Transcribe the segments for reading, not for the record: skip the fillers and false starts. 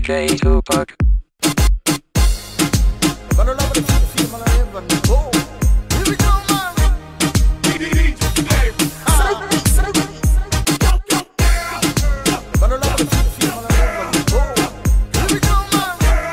DJ Tupac. Gonna love it if you feel my name, but oh, here we go, man. Gonna love it if you feel my name, but oh, here we go, man.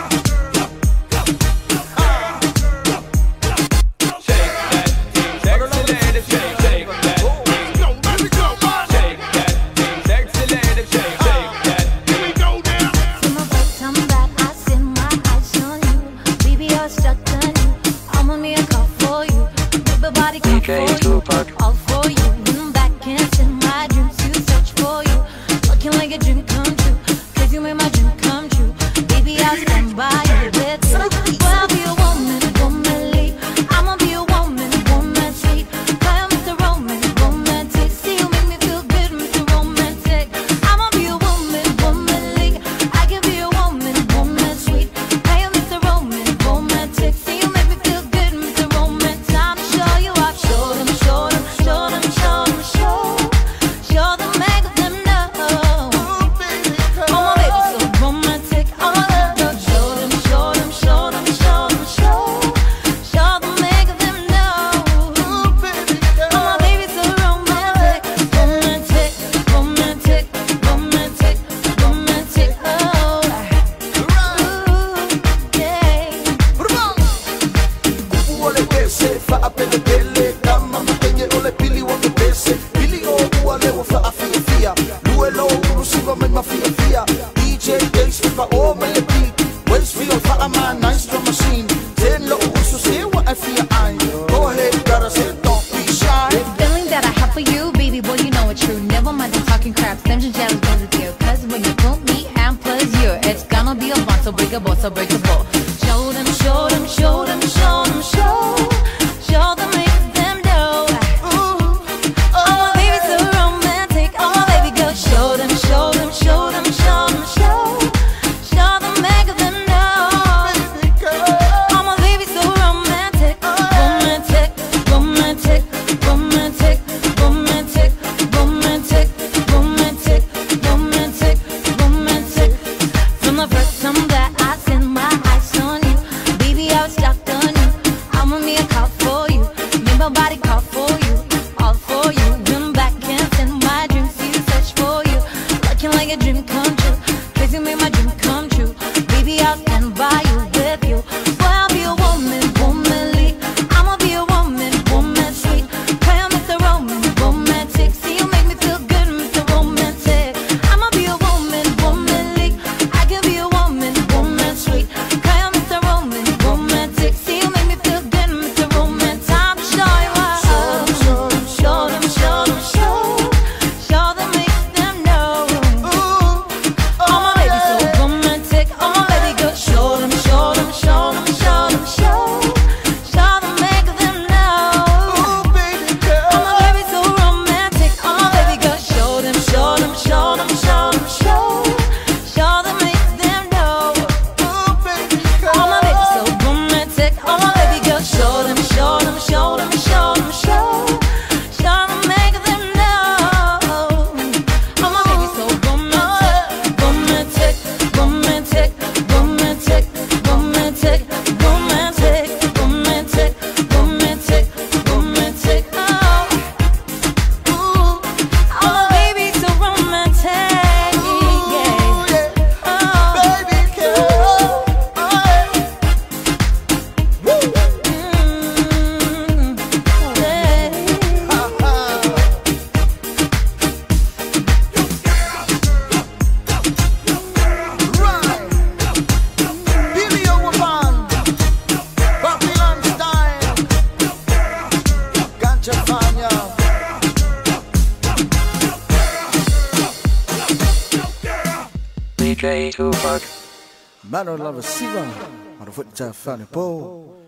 Shake that thing, sexy lady, shake that. Here we go, man. Shake that thing, sexy lady, shake that. Here we go now. See my face, I'm back, I see my eyes on you. Baby, you're stuck on you. I'ma make a call for you. Baby, body call for DJ you. Tupac. All for you. When I'm back and in my dreams to search for you. Looking like a dream come true. Cause you made my dream come true. Baby, I'll stand by you with you. Boy, I'll be a woman, womanly. I'ma be a woman, woman sweet. Boy, I'm Mr. Romantic. See, you make me feel good, Mr. Romantic. I'ma be a woman, womanly. I can be a woman, woman sweet. Boy, I'm Mr. Romantic. See, you make me feel good, Mr. Romantic. Time to show you off. Show them, show them, show them, show them, show them, make them know. Oh, baby, come Oh, my baby, so romantic. Oh, my love, show them, show them, show them, show them, show them, make them know. Oh, baby, Oh, my baby, so romantic, romantic, romantic, romantic, romantic. Oh, ooh, yeah. Ole pese, fa a pele pele, kama mpenye ole pili wake pese. Pili o uale wa fa a fia fia, luelo urusiva me ma fia fia. DJ Dace fa o me le beat, Westfield fa a man nice drum machine. Then lo uso se wa a fia ein. Go ahead, gotta say don't be shy. Feeling that I have for you, baby boy, you know it's true. Never mind the talking crap, them just jealous with you. Cause when you put me and plus you, it's gonna be a bond, so breakable, so breakable. Show them, show them, show them, show them, show them, make them know. Oh, my baby, so romantic. Oh, my baby, go show them, show them, show them, show them, show them, make them know. Baby girl, Oh, my baby, so romantic, romantic, romantic, romantic, romantic, romantic, romantic, romantic, romantic. From the first time that I set my eyes on you, baby, I was stuck on you. I'ma make a call for you, make my body call for you, all for you. Been back and in my dreams to search for you, looking like a dream come true. Cause you made my dream come true. Baby, I'll stand by you with you. Boy, I'll be a woman, womanly. I'ma be a woman, woman sweet. Boy, I'm Mr. Romantic. See, you make me feel good, Mr. Romantic. I'ma be a woman, womanly. I can be a woman, woman sweet. Boy, I'm Mr. Romantic. See, you make me feel good, Mr. Romantic. Time to show you out. Show them, show them, show them, make them know. Oh, my baby, so romantic. Oh, my baby, go show them, show them, show them, show them, show them, make them know. oh baby girl, Oh, my baby, so romantic. Oh, my baby, go show them, show them, show them, show them, show them, make them know. oh baby girl. Oh, my baby, so romantic. Oh, my baby, go show them, show them, show them, show them, show them, make them know. Oh, my baby, so romantic, romantic, romantic, romantic, romantic, romantic, romantic, romantic, romantic. Oh, oh, my baby, so romantic. Yeah. Oh, Baby girl, right. Billy Owen, Babylon style, Ganja Fanya. DJ Tupac. Man, I love a siva. On the foot, Fanny Poe.